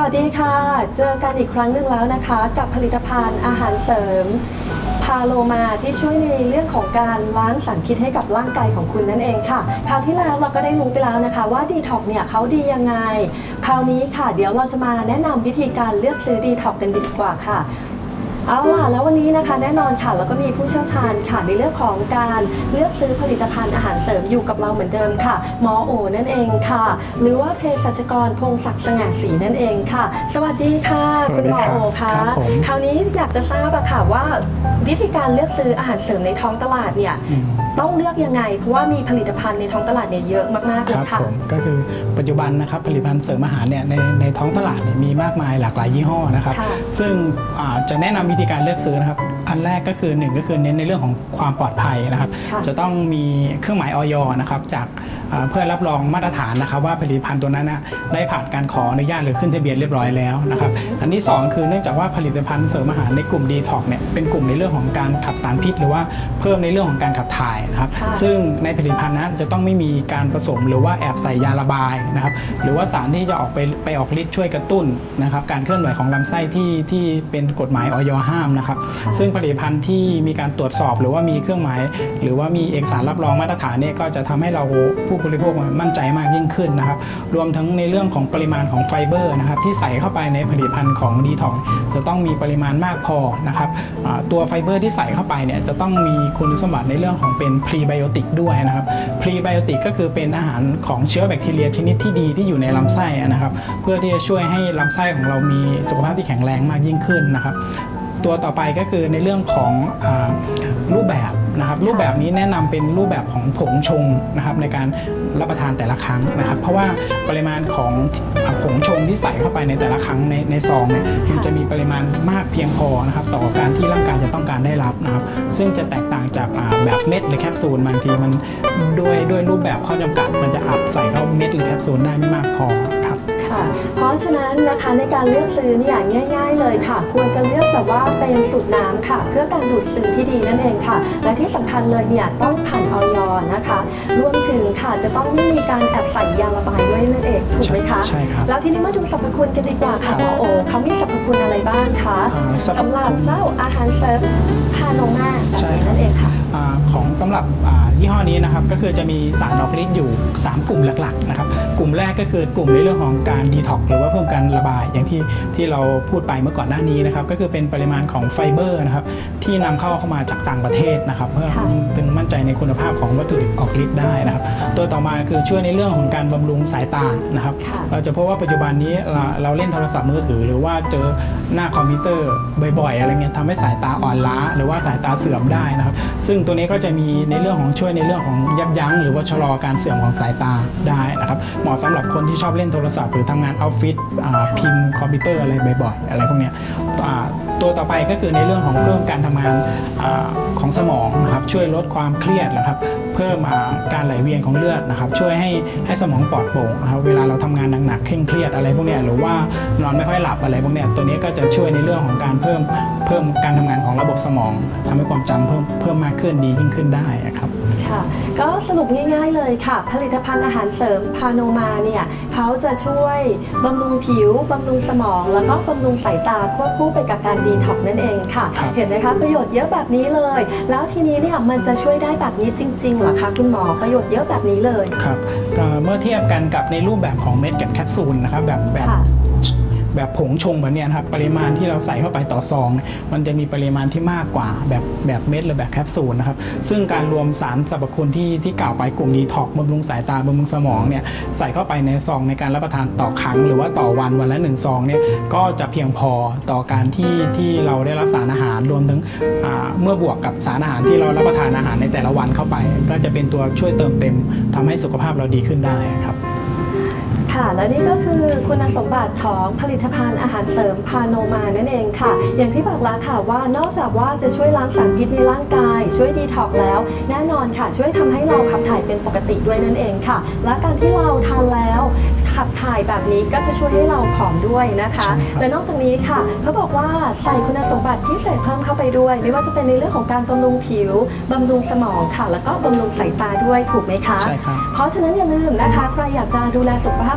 วัสดีค่ะเจอกันอีกครั้งหนึ่งแล้วนะคะกับผลิตภัณฑ์อาหารเสริมพาโลมาที่ช่วยในเรื่องของการล้างสารพิษให้กับร่างกายของคุณนั่นเองค่ะคราวที่แล้วเราก็ได้รู้ไปแล้วนะคะว่าดีท็อกเนี่ยเขาดียังไงคราวนี้ค่ะเดี๋ยวเราจะมาแนะนำวิธีการเลือกซื้อดีท็อกกันดีกว่าค่ะเอาล่ะแล้ววันนี้นะคะแน่นอนค่ะเราก็มีผู้เชี่ยวชาญค่ะในเรื่องของการเลือกซื้อผลิตภัณฑ์อาหารเสริมอยู่กับเราเหมือนเดิมค่ะหมอโอนั่นเองค่ะหรือว่าเภสัชกรพงศักดิ์สง่าศรีนั่นเองค่ะสวัสดีค่ะคุณหมอโอค่ะคราวนี้อยากจะทราบอะค่ะว่าวิธีการเลือกซื้ออาหารเสริมในท้องตลาดเนี่ยต้องเลือกยังไงเพราะว่ามีผลิตภัณฑ์ในท้องตลาดเนี่ยเยอะมากๆเลยค่ะก็คือปัจจุบันนะครับผลิตภัณฑ์เสริมอาหารเนี่ยในท้องตลาดเนี่ยมีมากมายหลากหลายยี่ห้อนะครับซึ่งจะแนะนำวิธีการเลือกซื้อนะครับอันแรกก็คือ1ก็คือเน้นในเรื่องของความปลอดภัยนะครับจะต้องมีเครื่องหมายอย.นะครับจากเพื่อรับรองมาตรฐานนะครับว่าผลิตภัณฑ์ตัวนั้นได้ผ่านการขออนุญาตหรือขึ้นทะเบียนเรียบร้อยแล้วนะครับอันที่2คือเนื่องจากว่าผลิตภัณฑ์เสริมอาหารในกลุ่ม Detox เนี่ยเป็นกลุ่มในเรื่องของการขับสารพิษหรือว่าเพิ่มในเรื่องของการขับถ่ายนะครับซึ่งในผลิตภัณฑ์นั้นจะต้องไม่มีการผสมหรือว่าแอบใส่ยาระบายนะครับหรือว่าสารที่จะออกฤทธิ์ช่วยกระตุ้นนะครับการเคลื่อนไหวของลำไส้ที่เป็นกฎหมายอย.ห้ามนะครับซึ่งผลิตภัณฑ์ที่มีการตรวจสอบหรือว่ามีเครื่องหมายหรือว่ามีเอกสารรับรองมาตรฐานเนี่ยก็จะทำให้เราผู้บริโภคมั่นใจมากยิ่งขึ้นนะครับรวมทั้งในเรื่องของปริมาณของไฟเบอร์นะครับที่ใส่เข้าไปในผลิตภัณฑ์ของ Detox จะต้องมีปริมาณมากพอนะครับตัวไฟเบอร์ที่ใส่เข้าไปเนี่ยจะต้องมีคุณสมบัติในเรื่องของเป็นพรีไบโอติกด้วยนะครับพรีไบโอติกก็คือเป็นอาหารของเชื้อแบคทีเรียชนิดที่ดีที่อยู่ในลำไส้นะครับเพื่อที่จะช่วยให้ลำไส้ของเรามีสุขภาพที่แข็งแรงมากยิ่งขึ้นนะครับตัวต่อไปก็คือในเรื่องของรูปแบบนะครับรูปแบบนี้แนะนำเป็นรูปแบบของผงชงนะครับในการรับประทานแต่ละครั้งนะครับเพราะว่าปริมาณของผงชงที่ใส่เข้าไปในแต่ละครั้งในซองเนี่ยมันจะมีปริมาณมากเพียงพอนะครับต่อการที่ร่างกายจะต้องการได้รับนะครับซึ่งจะแตกต่างจากแบบเม็ดหรือแคปซูลบางทีมันด้วยรูปแบบข้อจำกัดมันจะอัดใส่เข้าเม็ดหรือแคปซูลได้ไม่มากพอครับเพราะฉะนั้นนะคะในการเลือกซื้อเนี่ยง่ายๆเลยค่ะควรจะเลือกแบบว่าเป็นสูตรน้ำค่ะเพื่อการดูดซึมที่ดีนั่นเองค่ะและที่สำคัญเลยเนี่ยต้องผ่านอย.นะคะรวมถึงค่ะจะต้องไม่มีการแอบใส่ยาระบายด้วยนั่นเองถูกไหมคะใช่ครับแล้วทีนี้มาดูสรรพคุณกันดีกว่าค่ะหมอโอเขามีสรรพคุณอะไรบ้างคะสำหรับเจ้าอาหารเสริมพาโนมาแบบนี้นั่นเองค่ะของสำหรับยี่ห้อนี้นะครับก็คือจะมีสารออกฤทธิ์อยู่3กลุ่มหลักๆนะครับกลุ่มแรกก็คือกลุ่มในเรื่องของการดีท็อกหรือว่าเพิ่มการระบายอย่างที่เราพูดไปเมื่อก่อนหน้านี้นะครับก็คือเป็นปริมาณของไฟเบอร์นะครับที่นำเข้ามาจากต่างประเทศนะครับเพื่อถึงมั่นใจในคุณภาพของวัตถุดิบออกฤทธิ์ได้นะครับตัวต่อมาคือช่วยในเรื่องของการบำรุงสายตานะครับเราจะพบว่าปัจจุบันนี้เราเล่นโทรศัพท์มือถือหรือว่าเจอหน้าคอมพิวเตอร์บ่อยๆอะไรเงี้ยทำให้สายตาอ่อนล้าหรือว่าสายตาเสื่อมได้นะครับซึ่งตัวนี้ก็จะมีในเรื่องของช่วยในเรื่องของยับยั้งหรือว่าชะลอการเสื่อมของสายตาได้นะครับเหมาะสำหรับคนที่ชอบเล่นโทรศัพท์หรือทำงานออฟฟิศพิมพ์คอมพิวเตอร์อะไรบ่อยๆอะไรพวกนี้ตัวต่อไปก็คือในเรื่องของเพิ่มการทำงานของสมองนะครับช่วยลดความเครียดนะครับเพิ่มการไหลเวียนของเลือดนะครับช่วยให้สมองปลอดโปร่งนะครับเวลาเราทำงานหนักๆเคร่งเครียดอะไรพวกนี้หรือว่านอนไม่ค่อยหลับอะไรพวกนี้ตัวนี้ก็จะช่วยในเรื่องของการเพิ่มการทำงานของระบบสมองทำให้ความจำเพิ่มมากขึ้นดียิ่งขึ้นได้ครับค่ะก็สรุปง่ายๆเลยค่ะผลิตภัณฑ์อาหารเสริมพาโนมาเนี่ยเขาจะช่วยบำรุงผิวบำรุงสมองแล้วก็บำรุงสายตาควบคู่ไปกับการดีท็อกนั่นเองค่ะเห็นไหมคะประโยชน์เยอะแบบนี้เลยแล้วทีนี้เนี่ยมันจะช่วยได้แบบนี้จริงๆเหรอคะคุณหมอประโยชน์เยอะแบบนี้เลยครับเมื่อเทียบกันกับในรูปแบบของเม็ดกับแคปซูลนะครับแบบผงชงแบบนี้นะครับปริมาณที่เราใส่เข้าไปต่อซองมันจะมีปริมาณที่มากกว่าแบบเม็ดหรือแบบแคปซูลนะครับซึ่งการรวมสารสรรพคุณที่กล่าวไปกลุ่มดีท็อกบำรุงสายตาบำรุงสมองเนี่ยใส่เข้าไปในซองในการรับประทานต่อครั้งหรือว่าต่อวันละ1ซองเนี่ยก็จะเพียงพอต่อการที่เราได้รับสารอาหารรวมถึงเมื่อบวกกับสารอาหารที่เรารับประทานอาหารในแต่ละวันเข้าไปก็จะเป็นตัวช่วยเติมเต็มทำให้สุขภาพเราดีขึ้นได้ครับค่ะและนี่ก็คือคุณสมบัติของผลิตภัณฑ์อาหารเสริมพาโนมานั่นเองค่ะอย่างที่บอกแล้วค่ะว่านอกจากว่าจะช่วยล้างสารพิษในร่างกายช่วยดีท็อกแล้วแน่นอนค่ะช่วยทำให้เราขับถ่ายเป็นปกติด้วยนั่นเองค่ะและการที่เราทานแล้วขับถ่ายแบบนี้ก็จะช่วยให้เราผอมด้วยนะคะและนอกจากนี้ค่ะเขาบอกว่าใส่คุณสมบัติพิเศษเพิ่มเข้าไปด้วยไม่ว่าจะเป็นในเรื่องของการบำรุงผิวบำรุงสมองค่ะแล้วก็บำรุงสายตาด้วยถูกไหมคะใช่ครับเพราะฉะนั้นอย่าลืมนะคะใครอยากจะดูแลสุขภาพ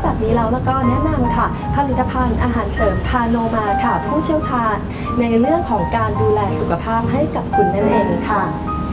แบบนี้แล้วก็แนะนำค่ะผลิตภัณฑ์อาหารเสริมพาโนมาค่ะผู้เชี่ยวชาญในเรื่องของการดูแลสุขภาพให้กับคุณนั่นเองค่ะ